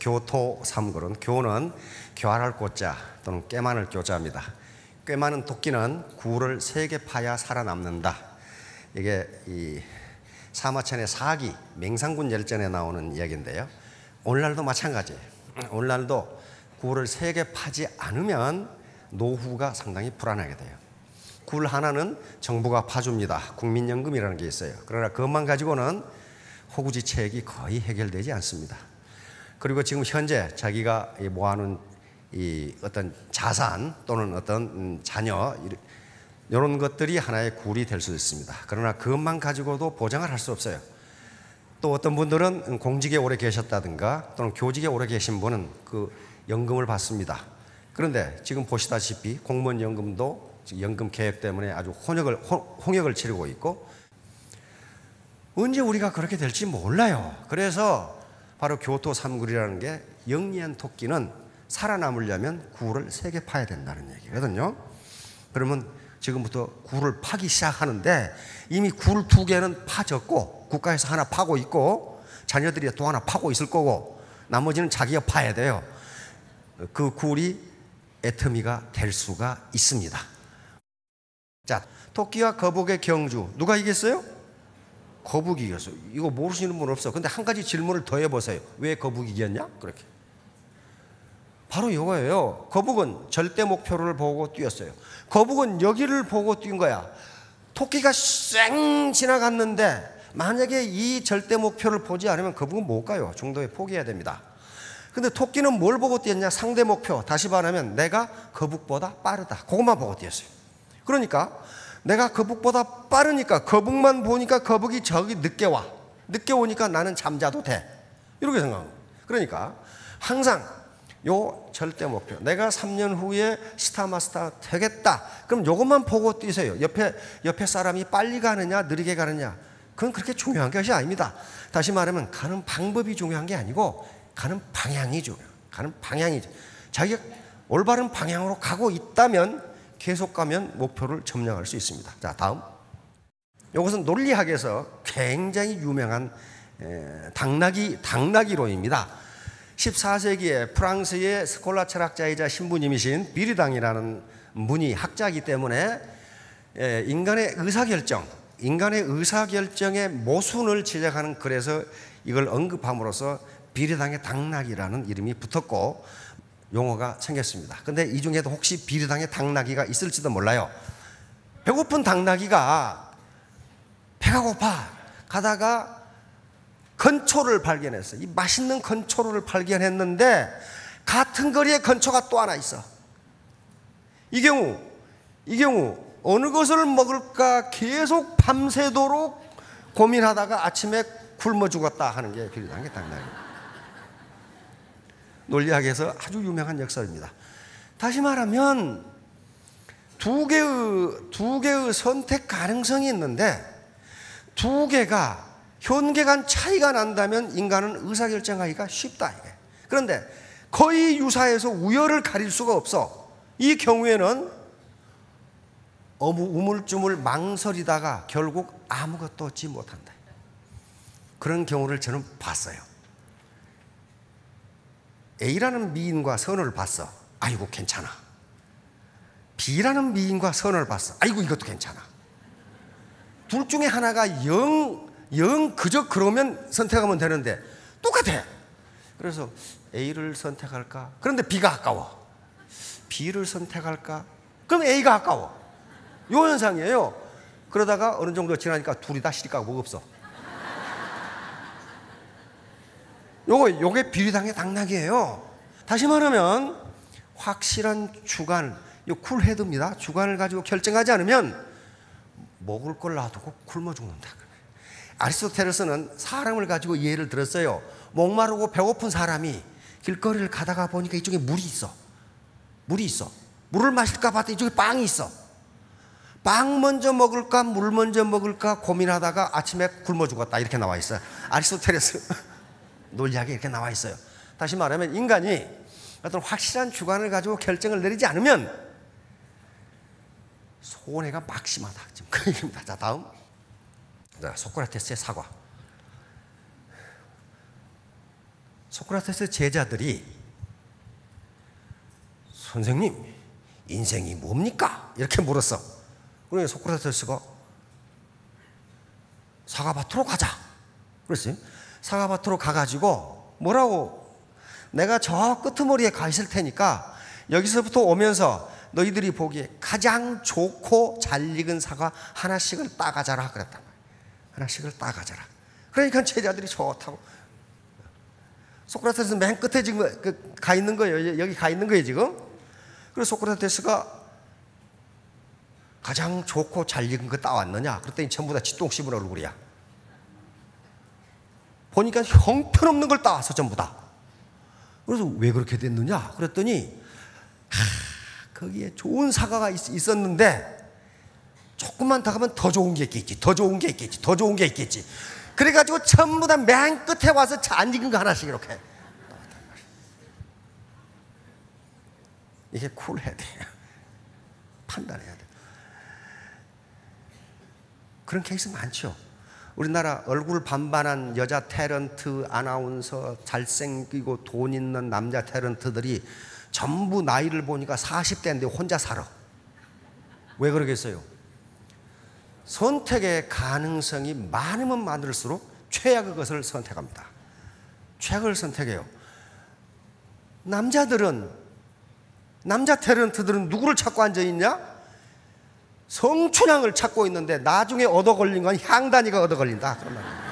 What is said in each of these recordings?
교토 삼굴은, 교는 교활할 고자 또는 꽤 많을 교자입니다. 꽤 많은 토끼는 굴을 3개 파야 살아남는다. 이게 이 사마천의 사기 맹상군 열전에 나오는 이야기인데요. 오늘날도 마찬가지예요. 오늘날도 굴을 3개 파지 않으면 노후가 상당히 불안하게 돼요. 굴 하나는 정부가 파줍니다. 국민연금이라는 게 있어요. 그러나 그것만 가지고는 호구지책이 거의 해결되지 않습니다. 그리고 지금 현재 자기가 모아놓은 이 어떤 자산 또는 어떤 자녀 이런 것들이 하나의 굴이 될 수 있습니다. 그러나 그것만 가지고도 보장을 할 수 없어요. 또 어떤 분들은 공직에 오래 계셨다든가 또는 교직에 오래 계신 분은 그 연금을 받습니다. 그런데 지금 보시다시피 공무원 연금도 연금 개혁 때문에 아주 홍역을 치르고 있고, 언제 우리가 그렇게 될지 몰라요. 그래서 바로 교토 삼굴이라는 게, 영리한 토끼는 살아남으려면 굴을 3개 파야 된다는 얘기거든요. 그러면 지금부터 굴을 파기 시작하는데 이미 굴 2개는 파졌고 국가에서 하나 파고 있고 자녀들이 또 하나 파고 있을 거고 나머지는 자기가 파야 돼요. 그 굴이 애터미가 될 수가 있습니다. 자, 토끼와 거북의 경주 누가 이겼어요? 거북이 이겼어요. 이거 모르시는 분 없어. 근데 한 가지 질문을 더 해보세요. 왜 거북이 이겼냐? 그렇게. 바로 이거예요. 거북은 절대 목표를 보고 뛰었어요. 거북은 여기를 보고 뛴 거야. 토끼가 쌩 지나갔는데 만약에 이 절대 목표를 보지 않으면 거북은 못 가요. 중도에 포기해야 됩니다. 근데 토끼는 뭘 보고 뛰었냐? 상대 목표. 다시 말하면 내가 거북보다 빠르다. 그것만 보고 뛰었어요. 그러니까 내가 거북보다 빠르니까 거북만 보니까 거북이 저기 늦게 와. 늦게 오니까 나는 잠자도 돼. 이렇게 생각합니다. 그러니까 항상 요 절대 목표, 내가 3년 후에 스타마스터 되겠다. 그럼 요것만 보고 뛰세요. 옆에 사람이 빨리 가느냐 느리게 가느냐 그건 그렇게 중요한 것이 아닙니다. 다시 말하면 가는 방법이 중요한 게 아니고 가는 방향이 중요해요. 가는 방향이죠. 자기가 올바른 방향으로 가고 있다면 계속 가면 목표를 점령할 수 있습니다. 자, 다음. 이것은 논리학에서 굉장히 유명한 당나귀론입니다. 14세기에 프랑스의 스콜라 철학자이자 신부님이신 비르당이라는 분이 학자이기 때문에 인간의 의사결정의 모순을 지적하는 글에서 이걸 언급함으로써 비르당의 당나귀라는 이름이 붙었고 용어가 생겼습니다. 근데 이 중에도 혹시 비르당의 당나귀가 있을지도 몰라요. 배고픈 당나귀가 배가 고파 가다가 건초를 발견했어요. 이 맛있는 건초를 발견했는데 같은 거리에 건초가 또 하나 있어. 이 경우 어느 것을 먹을까 계속 밤새도록 고민하다가 아침에 굶어 죽었다 하는 게 비르당의 당나귀. 논리학에서 아주 유명한 역설입니다. 다시 말하면 두 개의 선택 가능성이 있는데 두 개가 현계간 차이가 난다면 인간은 의사결정하기가 쉽다. 이게. 그런데 거의 유사해서 우열을 가릴 수가 없어. 이 경우에는 우물쭈물 망설이다가 결국 아무것도 얻지 못한다. 그런 경우를 저는 봤어요. A라는 미인과 선호를 봤어. 아이고 괜찮아. B라는 미인과 선호를 봤어. 아이고 이것도 괜찮아. 둘 중에 하나가 영 그저 그러면 선택하면 되는데 똑같아. 그래서 A를 선택할까? 그런데 B가 아까워. B를 선택할까? 그럼 A가 아까워. 이 현상이에요. 그러다가 어느 정도 지나니까 둘이 다 시집가고 없어. 요게 비리당의 당나귀예요. 다시 말하면 확실한 주관, 요 쿨헤드입니다. 주관을 가지고 결정하지 않으면 먹을 걸 놔두고 굶어 죽는다. 아리스토텔레스는 사람을 가지고 예를 들었어요. 목마르고 배고픈 사람이 길거리를 가다가 보니까 이쪽에 물이 있어. 물을 마실까 봤더니 이쪽에 빵이 있어. 빵 먼저 먹을까 물 먼저 먹을까 고민하다가 아침에 굶어 죽었다. 이렇게 나와 있어요. 아리스토텔레스 논리학에 이렇게 나와 있어요. 다시 말하면 인간이 어떤 확실한 주관을 가지고 결정을 내리지 않으면 손해가 막심하다. 지금 그 얘기입니다. 자, 다음. 자, 소크라테스의 사과. 소크라테스 제자들이 선생님, 인생이 뭡니까? 이렇게 물었어. 그러니 소크라테스가 사과밭으로 가자. 그랬어요. 사과밭으로 가가지고 뭐라고, 내가 저 끄트머리에 가 있을 테니까 여기서부터 오면서 너희들이 보기에 가장 좋고 잘 익은 사과 하나씩을 따가자라 그랬단 말이야. 하나씩을 따가자라. 그러니까 제자들이 좋다고. 소크라테스는 맨 끝에 지금 가 있는 거예요. 여기 가 있는 거예요 지금. 그래서 소크라테스가 가장 좋고 잘 익은 거 따왔느냐? 그랬더니 전부 다 쥐똥 씹은 얼굴이야. 보니까 형편없는 걸 따와서 전부 다. 그래서 왜 그렇게 됐느냐? 그랬더니 거기에 좋은 사과가 있었는데 조금만 더 가면 더 좋은 게 있겠지, 더 좋은 게 있겠지, 더 좋은 게 있겠지. 그래가지고 전부 다 맨 끝에 와서 안 익은 거 하나씩 이렇게. 이게 쿨해야 돼. 판단해야 돼. 그런 케이스 많죠. 우리나라 얼굴 반반한 여자 탤런트, 아나운서, 잘생기고 돈 있는 남자 탤런트들이 전부 나이를 보니까 40대인데 혼자 살아. 왜 그러겠어요? 선택의 가능성이 많으면 많을수록 최악의 것을 선택합니다. 최악을 선택해요. 남자 탤런트들은 누구를 찾고 앉아있냐? 성춘향을 찾고 있는데 나중에 얻어 걸린 건 향단이가 얻어 걸린다. 그런 말이에요.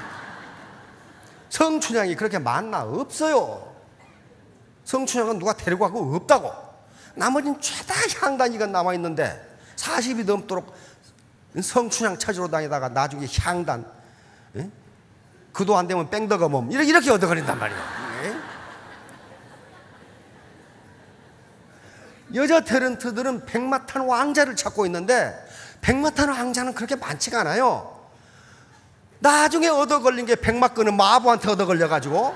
성춘향이 그렇게 많나? 없어요. 성춘향은 누가 데리고 가고 없다고. 나머지는 죄다 향단이가 남아있는데 40이 넘도록 성춘향 찾으러 다니다가 나중에 향단, 그도 안 되면 뺑덕어멈 이렇게 얻어 걸린단 말이에요. 여자 탤런트들은 백마탄 왕자를 찾고 있는데 백마탄 왕자는 그렇게 많지가 않아요. 나중에 얻어 걸린 게 백마끄는 마부한테 얻어 걸려가지고.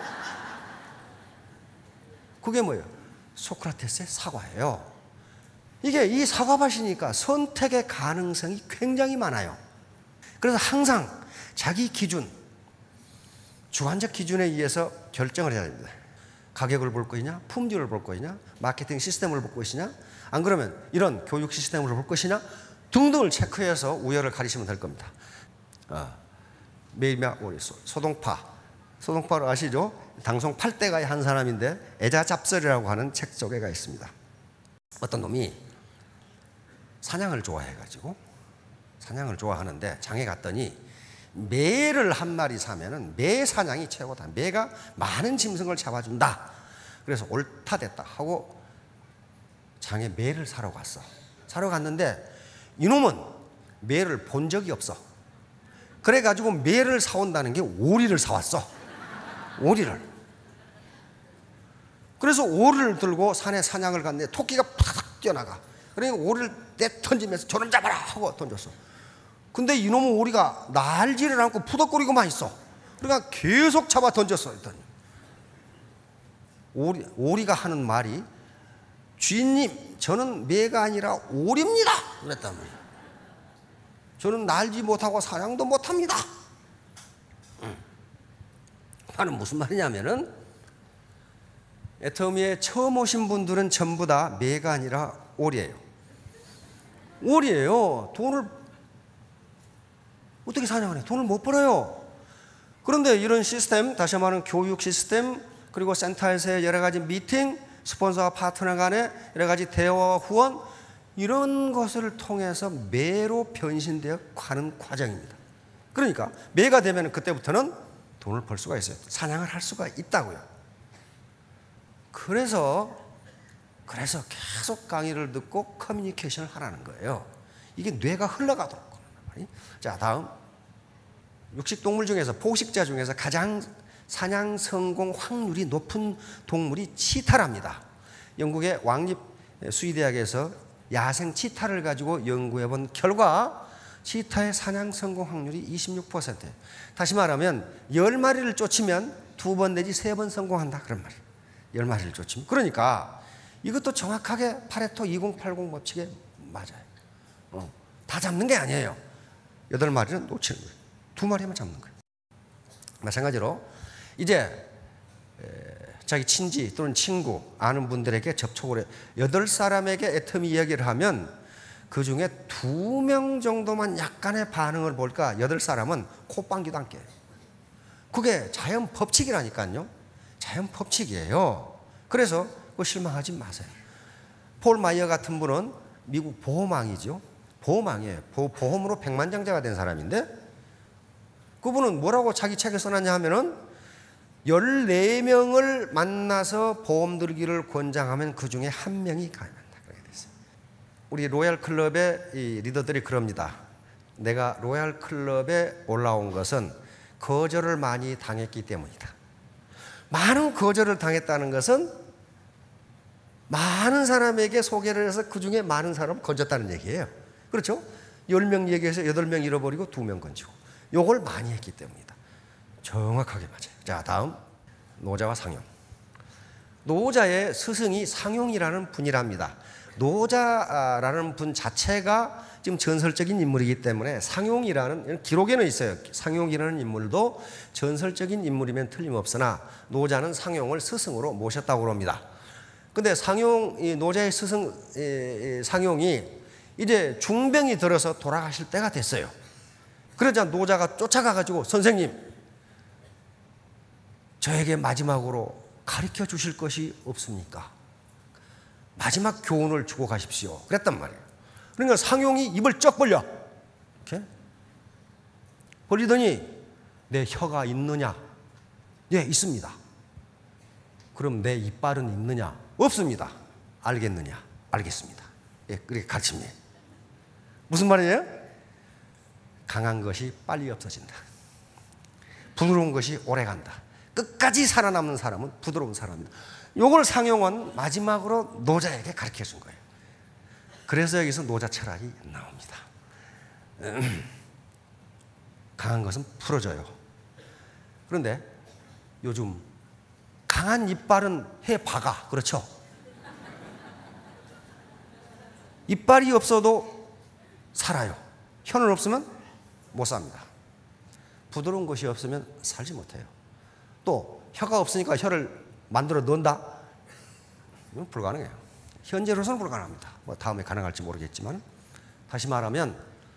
그게 뭐예요? 소크라테스의 사과예요. 이게 이 사과밭이니까 선택의 가능성이 굉장히 많아요. 그래서 항상 자기 기준, 주관적 기준에 의해서 결정을 해야 됩니다. 가격을 볼 것이냐, 품질을 볼 것이냐, 마케팅 시스템을 볼 것이냐, 안 그러면 이런 교육 시스템을 볼 것이냐 등등을 체크해서 우열을 가리시면 될 겁니다. 우리 소동파를 아시죠? 당송 8대가의 한 사람인데 애자잡설이라고 하는 책 속에가 있습니다. 어떤 놈이 사냥을 좋아해가지고 사냥을 좋아하는데 장에 갔더니 매를 한 마리 사면은 매 사냥이 최고다. 매가 많은 짐승을 잡아준다. 그래서 옳다 됐다 하고 장에 매를 사러 갔어. 사러 갔는데 이놈은 매를 본 적이 없어. 그래가지고 매를 사온다는 게 오리를 사왔어. 오리를. 그래서 오리를 들고 산에 사냥을 갔는데 토끼가 팍 뛰어나가. 그러니까 오리를 내던지면서 저놈 잡아라 하고 던졌어. 근데 이놈의 오리가 날지를 않고 푸덕거리고만 있어. 그러니까 계속 잡아 던졌어. 일단 오리가 하는 말이 주인님, 저는 매가 아니라 오리입니다. 그랬단 말이야. 저는 날지 못하고 사냥도 못합니다. 말은 무슨 말이냐면은 애터미에 처음 오신 분들은 전부 다 매가 아니라 오리예요. 오리예요. 돈을 어떻게 사냥을 해? 돈을 못 벌어요. 그런데 이런 시스템, 다시 말하면 교육 시스템, 그리고 센터에서의 여러 가지 미팅, 스폰서와 파트너 간의 여러 가지 대화와 후원, 이런 것을 통해서 매로 변신되어 가는 과정입니다. 그러니까 매가 되면 그때부터는 돈을 벌 수가 있어요. 사냥을 할 수가 있다고요. 그래서 계속 강의를 듣고 커뮤니케이션을 하라는 거예요. 이게 뇌가 흘러가도록. 자, 다음. 육식동물 중에서, 포식자 중에서 가장 사냥 성공 확률이 높은 동물이 치타랍니다. 영국의 왕립 수의대학에서 야생 치타를 가지고 연구해 본 결과 치타의 사냥 성공 확률이 26%. 다시 말하면 10마리를 쫓으면 2번 내지 3번 성공한다. 그런 말이에요. 10마리를 쫓으면. 그러니까 이것도 정확하게 파레토 2080 법칙에 맞아요. 다 잡는 게 아니에요. 8마리는 놓치는 거예요. 2마리만 잡는 거예요. 마찬가지로 이제 자기 친지 또는 친구, 아는 분들에게 접촉을 해요. 8사람에게 애터미 이야기를 하면 그 중에 2명 정도만 약간의 반응을 볼까 8사람은 콧방귀도 안 껴요. 그게 자연 법칙이라니까요. 자연 법칙이에요. 그래서 그거 실망하지 마세요. 폴 마이어 같은 분은 미국 보험왕이죠. 보험왕이에요. 보험으로 백만장자가 된 사람인데 그분은 뭐라고 자기 책에 써놨냐 하면은 14명을 만나서 보험 들기를 권장하면 그 중에 1명이 가입한다. 그렇게 됐어요. 우리 로얄 클럽의 이 리더들이 그럽니다. 내가 로얄 클럽에 올라온 것은 거절을 많이 당했기 때문이다. 많은 거절을 당했다는 것은 많은 사람에게 소개를 해서 그 중에 많은 사람을 건졌다는 얘기예요. 그렇죠? 10명 얘기해서 8명 잃어버리고 2명 건지고. 요걸 많이 했기 때문이다. 정확하게 맞아요. 자, 다음 노자와 상용. 노자의 스승이 상용이라는 분이랍니다. 노자라는 분 자체가 지금 전설적인 인물이기 때문에 상용이라는, 기록에는 있어요. 상용이라는 인물도 전설적인 인물이면 틀림없으나 노자는 상용을 스승으로 모셨다고 합니다. 근데 노자의 스승 상용이 이제 중병이 들어서 돌아가실 때가 됐어요. 그러자 노자가 쫓아가가지고 선생님, 저에게 마지막으로 가르쳐 주실 것이 없습니까? 마지막 교훈을 주고 가십시오. 그랬단 말이에요. 그러니까 상용이 입을 쩍 벌려. 이렇게 벌리더니 내 혀가 있느냐? 네, 있습니다. 그럼 내 이빨은 있느냐? 없습니다. 알겠느냐? 알겠습니다. 예, 그렇게 가르칩니다. 무슨 말이에요? 강한 것이 빨리 없어진다. 부드러운 것이 오래 간다. 끝까지 살아남는 사람은 부드러운 사람이다. 이걸 상용은 마지막으로 노자에게 가르쳐 준 거예요. 그래서 여기서 노자 철학이 나옵니다. 강한 것은 풀어져요. 그런데 요즘 강한 이빨은 해 박아. 그렇죠? 이빨이 없어도 살아요. 혀는 없으면 못 삽니다. 부드러운 것이 없으면 살지 못해요. 또 혀가 없으니까 혀를 만들어 넣는다? 이건 불가능해요. 현재로서는 불가능합니다. 뭐 다음에 가능할지 모르겠지만, 다시 말하면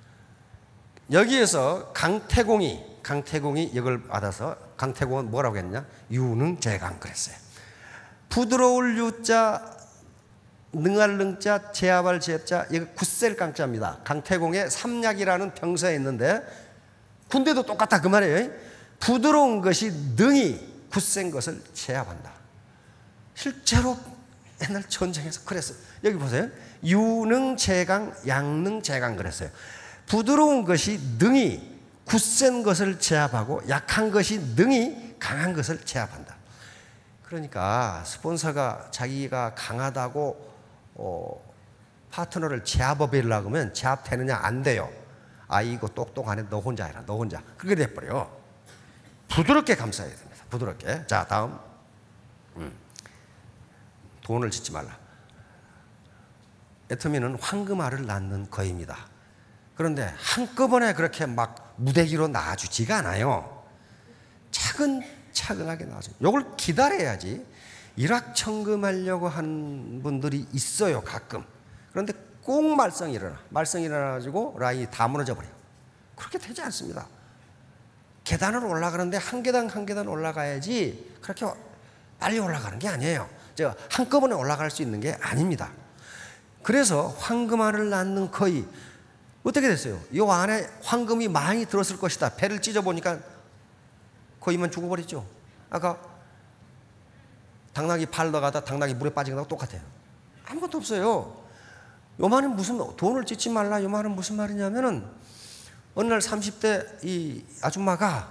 여기에서 강태공이 이걸 받아서, 강태공은 뭐라고 했냐? 유능재강 그랬어요. 부드러울 유자, 능할 능자, 제압할 제자, 이거 굳셀 강자입니다. 강태공의 삼약이라는 병서에 있는데 군대도 똑같다 그 말이에요. 부드러운 것이 능히 굳센 것을 제압한다. 실제로 옛날 전쟁에서 그랬어요. 여기 보세요. 유능재강, 양능재강 그랬어요. 부드러운 것이 능히 굳센 것을 제압하고 약한 것이 능히 강한 것을 제압한다. 그러니까 스폰서가 자기가 강하다고 파트너를 제압해보려고 하면 제압되느냐? 안 돼요. 아이고 똑똑하네, 너 혼자 해라, 너 혼자. 그렇게 돼버려. 부드럽게 감싸야 됩니다. 부드럽게. 자, 다음. 돈을 짓지 말라. 애터미는 황금알을 낳는 거입니다. 그런데 한꺼번에 그렇게 막 무대기로 낳아주지가 않아요. 차근차근하게 낳아줘요. 이걸 기다려야지. 일확천금하려고 하는 분들이 있어요, 가끔. 그런데 꼭 말썽이 일어나가지고 라인이 다 무너져 버려요. 그렇게 되지 않습니다. 계단을 올라가는데 한 계단 한 계단 올라가야지 그렇게 빨리 올라가는 게 아니에요. 제가 한꺼번에 올라갈 수 있는 게 아닙니다. 그래서 황금알을 낳는 거의 어떻게 됐어요? 이 안에 황금이 많이 들었을 것이다. 배를 찢어보니까 거의만 죽어버렸죠. 아까 당나귀 팔 넣어가다 당나귀 물에 빠진 거하고 똑같아요. 아무것도 없어요. 요 말은 무슨, 돈을 찢지 말라 요 말은 무슨 말이냐면은 어느 날 30대 이 아줌마가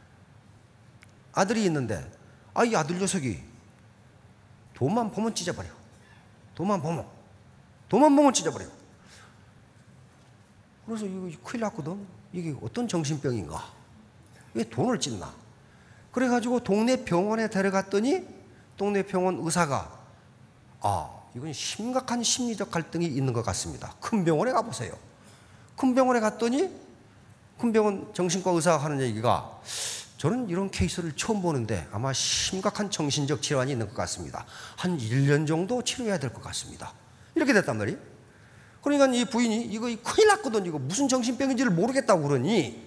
아들이 있는데 이 아들 녀석이 돈만 보면 찢어버려. 돈만 보면 찢어버려. 그래서 이거 큰일 났거든. 이게 어떤 정신병인가? 왜 돈을 찢나? 그래가지고 동네 병원에 데려갔더니 동네 병원 의사가 이건 심각한 심리적 갈등이 있는 것 같습니다. 큰 병원에 가보세요. 큰 병원에 갔더니 큰 병원 정신과 의사가 하는 얘기가 저는 이런 케이스를 처음 보는데 아마 심각한 정신적 질환이 있는 것 같습니다. 한 1년 정도 치료해야 될 것 같습니다. 이렇게 됐단 말이에요. 그러니까 이 부인이 이거 큰일 났거든, 이거 무슨 정신병인지를 모르겠다고 그러니,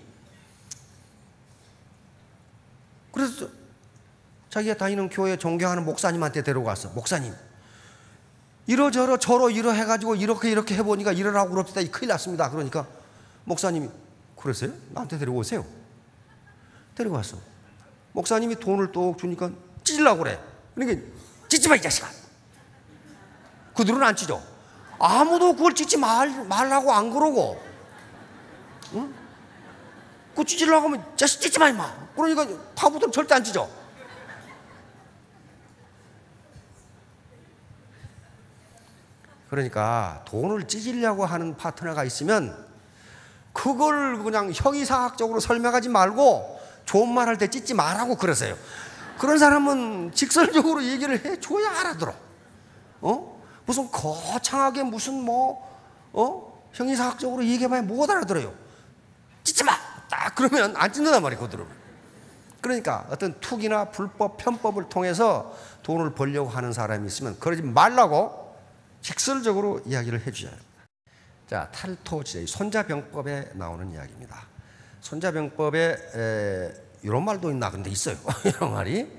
그래서 자기가 다니는 교회 존경하는 목사님한테 데려가서, 목사님 이러저러 저러 이러 해가지고 이렇게 해보니까 이러라고 그럽시다, 큰일 났습니다. 그러니까 목사님이, 그러세요? 나한테 데려오세요. 데려갔어. 목사님이 돈을 또 주니까 찢으려고 그래. 그러니까 찢지 마, 이 자식아. 그들은 안 찢어. 아무도 그걸 찢지 말라고 안 그러고, 응? 그거 찢으려고 하면 자식 찢지 마, 임마. 그러니까 파부들은 절대 안 찢어. 그러니까 돈을 찢으려고 하는 파트너가 있으면 그걸 그냥 형이상학적으로 설명하지 말고 좋은 말 할 때 찢지 말라고 그러세요. 그런 사람은 직설적으로 얘기를 해줘야 알아들어. 무슨 거창하게 무슨 형이상학적으로 얘기해봐야 못 알아들어요. 찢지 마! 딱 그러면 안 찢는단 말이에요, 그들은. 그러니까 어떤 투기나 불법, 편법을 통해서 돈을 벌려고 하는 사람이 있으면 그러지 말라고 직설적으로 이야기를 해주셔야 합니다. 자, 탈토지의 손자병법에 나오는 이야기입니다. 손자병법에 이런 말도 있나? 근데 있어요. 이런 말이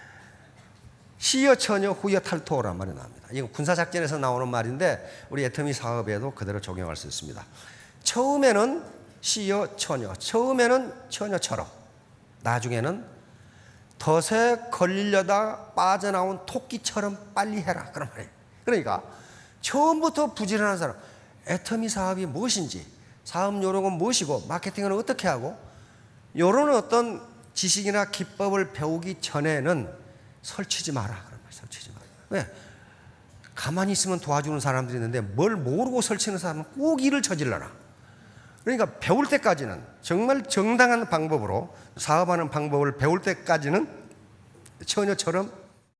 시여 처녀 후여 탈토란 말이 나옵니다. 이건 군사작전에서 나오는 말인데 우리 애터미 사업에도 그대로 적용할 수 있습니다. 처음에는 시여 처녀, 처음에는 처녀처럼, 나중에는 덫에 걸리려다 빠져나온 토끼처럼 빨리 해라, 그런 말이에요. 그러니까 처음부터 부지런한 사람, 애터미 사업이 무엇인지, 사업 요령은 무엇이고, 마케팅은 어떻게 하고, 이런 어떤 지식이나 기법을 배우기 전에는 설치지 마라, 그런 말이에요. 설치지 마라. 왜? 가만히 있으면 도와주는 사람들이 있는데 뭘 모르고 설치는 사람은 꼭 일을 저질러라. 그러니까 배울 때까지는 정말 정당한 방법으로 사업하는 방법을 배울 때까지는 처녀처럼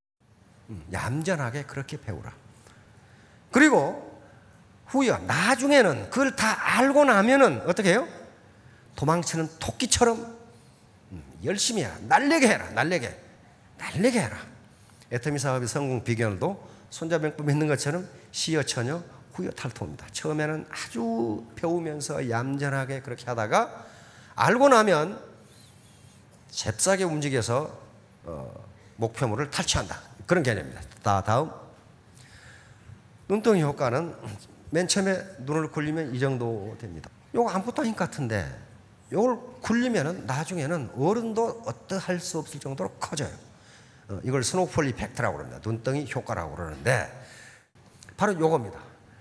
얌전하게 그렇게 배우라. 그리고 후여, 나중에는 그걸 다 알고 나면은 어떻게 해요? 도망치는 토끼처럼 열심히 해라. 날래게 해라. 날래게 해라. 애터미 사업의 성공 비결도 손자병법에 있는 것처럼 시여 처녀 후여 탈토입니다. 처음에는 아주 배우면서 얌전하게 그렇게 하다가 알고 나면 잽싸게 움직여서 목표물을 탈취한다, 그런 개념입니다. 다음, 눈덩이 효과는 맨 처음에 눈을 굴리면 이 정도 됩니다. 이거 아무것도 아닌 것 같은데 이걸 굴리면 나중에는 어른도 어떠할 수 없을 정도로 커져요. 이걸 스노우폴 이펙트라고 그럽니다. 눈덩이 효과라고 그러는데 바로 이겁니다.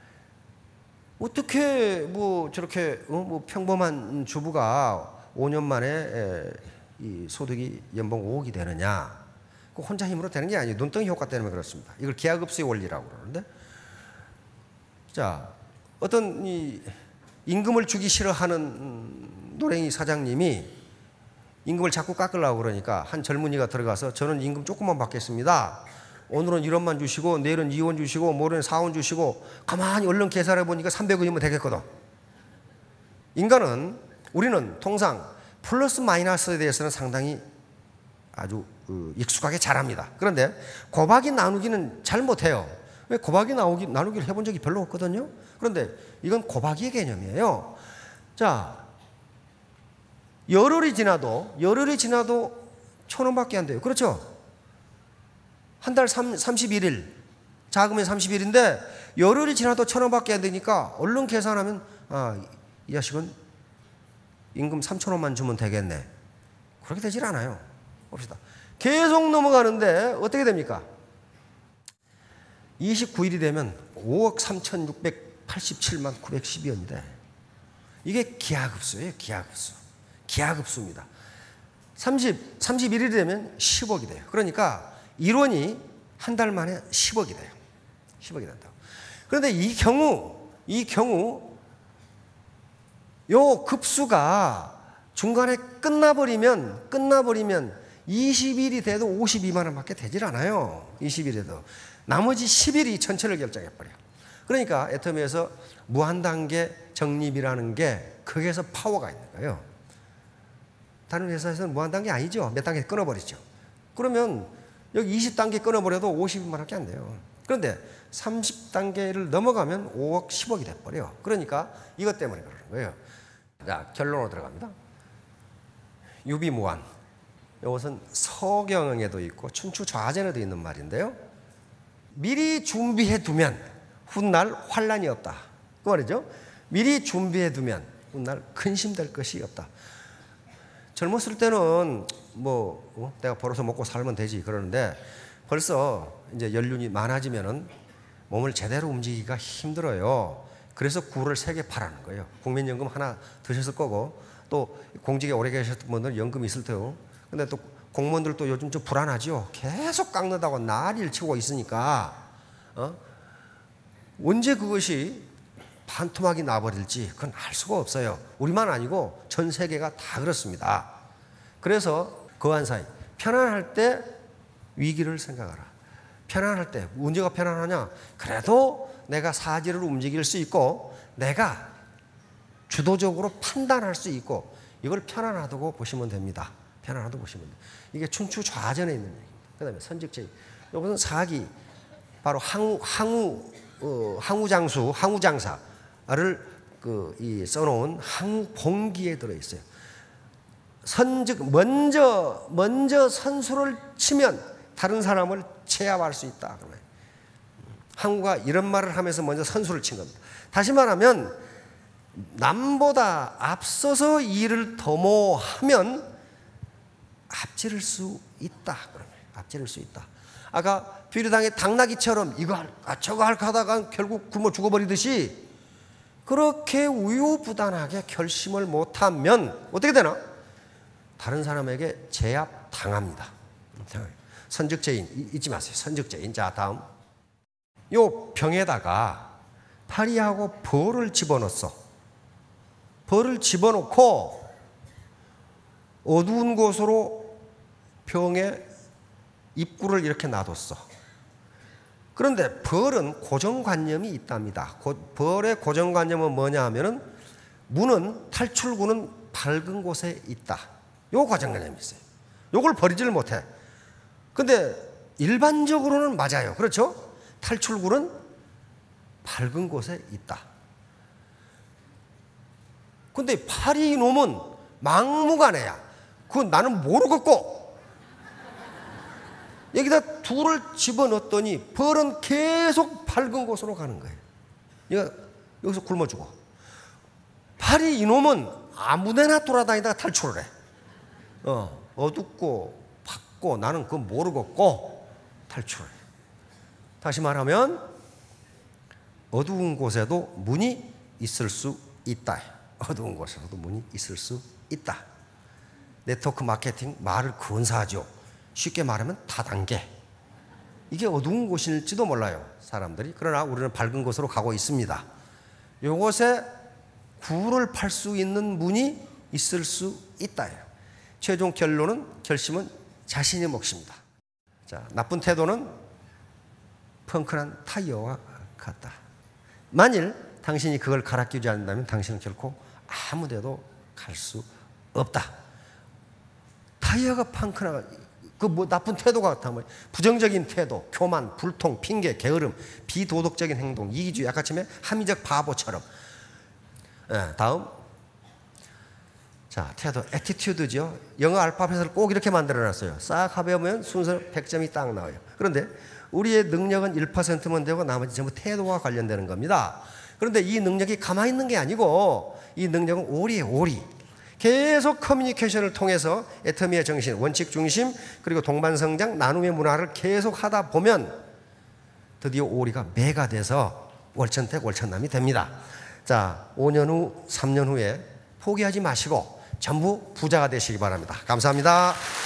어떻게 저렇게 평범한 주부가 5년 만에 이 소득이 연봉 5억이 되느냐? 그 혼자 힘으로 되는 게 아니에요. 눈덩이 효과 때문에 그렇습니다. 이걸 기하급수의 원리라고 그러는데, 자, 어떤 이 임금을 주기 싫어하는 노랭이 사장님이 임금을 자꾸 깎으려고 그러니까 한 젊은이가 들어가서 저는 임금 조금만 받겠습니다. 오늘은 1원만 주시고 내일은 2원 주시고 모레는 4원 주시고, 가만히 얼른 계산해 보니까 300원이면 되겠거든. 우리는 통상 플러스 마이너스에 대해서는 상당히 아주 익숙하게 잘합니다. 그런데 곱하기 나누기는 잘 못해요. 왜? 곱하기 나누기를 해본 적이 별로 없거든요. 그런데 이건 곱하기의 개념이에요. 자, 열흘이 지나도 1,000원밖에 안 돼요. 그렇죠? 한 달 31일, 자금이 30일인데 열흘이 지나도 1,000원밖에 안 되니까 얼른 계산하면 이 자식은 임금 3,000원만 주면 되겠네. 그렇게 되질 않아요. 봅시다. 계속 넘어가는데 어떻게 됩니까? 29일이 되면 5억 3,687만 912원인데 이게 기하급수예요. 기하급수입니다. 31일이 되면 10억이 돼요. 그러니까 1원이 한 달 만에 10억이 돼요. 10억이 된다. 그런데 이 경우 요 급수가 중간에 끝나버리면 20일이 돼도 52만 원밖에 되질 않아요. 20일에도. 나머지 10일이 전체를 결정해버려요. 그러니까 애터미에서 무한단계 적립이라는 게 거기에서 파워가 있는 거예요. 다른 회사에서는 무한단계 아니죠. 몇 단계 끊어버리죠. 그러면 여기 20단계 끊어버려도 50만 원밖에 안 돼요. 그런데 30단계를 넘어가면 5억, 10억이 돼버려요. 그러니까 이것 때문에 그러는 거예요. 자, 결론으로 들어갑니다. 유비무한. 이것은 서경에도 있고 춘추좌전에도 있는 말인데요. 미리 준비해 두면 훗날 환란이 없다. 그 말이죠. 미리 준비해 두면 훗날 근심될 것이 없다. 젊었을 때는 내가 벌어서 먹고 살면 되지 그러는데 벌써 이제 연륜이 많아지면은 몸을 제대로 움직이기가 힘들어요. 그래서 구를 3개 파라는 거예요. 국민연금 하나 드셨을 거고 또 공직에 오래 계셨던 분들은 연금이 있을 테고 근데 또 공무원들도 요즘 좀 불안하죠. 계속 깎는다고 난리를 치고 있으니까 언제 그것이 반토막이 나버릴지 그건 알 수가 없어요. 우리만 아니고 전 세계가 다 그렇습니다. 그래서 거한 사이 편안할 때 위기를 생각하라. 편안할 때 문제가 편안하냐? 그래도 내가 사지를 움직일 수 있고 내가 주도적으로 판단할 수 있고 이걸 편안하다고 보시면 됩니다. 편안하다고 보시면 돼요. 이게 춘추좌전에 있는 얘기입니다. 그 다음에 선직제의 이것은 사기 바로 항우장사를 써놓은 항봉기에 들어있어요. 먼저 선수를 치면 다른 사람을 제압할 수 있다. 항우가 이런 말을 하면서 먼저 선수를 친 겁니다. 다시 말하면 남보다 앞서서 일을 도모하면 앞지를 수 있다. 앞지를 수 있다. 아까 비류당의 당나귀처럼 이거 할까 저거 할까 하다가 결국 굶어 죽어버리듯이 그렇게 우유부단하게 결심을 못하면 어떻게 되나? 다른 사람에게 제압당합니다. 선적죄인 잊지 마세요. 선적죄인. 자, 다음. 요 병에다가 파리하고 벌을 집어넣었어. 벌을 집어넣고 어두운 곳으로 병의 입구를 이렇게 놔뒀어. 그런데 벌은 고정관념이 있답니다. 벌의 고정관념은 뭐냐 하면은 탈출구는 밝은 곳에 있다. 요 고정관념이 있어요. 요걸 버리지를 못해. 근데 일반적으로는 맞아요. 그렇죠? 탈출구는 밝은 곳에 있다. 근데 파리 놈은 막무가내야. 그건 나는 모르겠고 여기다 둘을 집어넣었더니 벌은 계속 밝은 곳으로 가는 거예요. 얘가 여기서 굶어 죽어. 파리 이놈은 아무데나 돌아다니다가 탈출을 해. 어둡고 밝고 나는 그건 모르겠고 탈출을 해. 다시 말하면 어두운 곳에도 문이 있을 수 있다. 어두운 곳에도 문이 있을 수 있다. 네트워크 마케팅 말을 근사하죠. 쉽게 말하면 다단계. 이게 어두운 곳일지도 몰라요, 사람들이. 그러나 우리는 밝은 곳으로 가고 있습니다. 이곳에 구를 팔 수 있는 문이 있을 수 있다예요. 최종 결심은 자신의 몫입니다. 자, 나쁜 태도는 펑크난 타이어와 같다. 만일 당신이 그걸 갈아 끼우지 않는다면 당신은 결코 아무 데도 갈 수 없다. 타이어가 펑크나 나쁜 태도가 같다면 부정적인 태도, 교만, 불통, 핑계, 게으름, 비도덕적인 행동, 이기주의, 아까쯤에 합리적 바보처럼. 다음. 자, 태도, 애티튜드죠. 영어 알파벳을 꼭 이렇게 만들어놨어요. 싹 합해보면 순서 100점이 딱 나와요. 그런데 우리의 능력은 1%면 되고 나머지 전부 태도와 관련되는 겁니다. 그런데 이 능력이 가만히 있는 게 아니고 이 능력은 오리예요, 오리. 계속 커뮤니케이션을 통해서 애터미의 정신, 원칙 중심, 그리고 동반성장, 나눔의 문화를 계속 하다 보면 드디어 오리가 매가 돼서 월천택, 월천남이 됩니다. 자, 5년 후, 3년 후에 포기하지 마시고 전부 부자가 되시기 바랍니다. 감사합니다.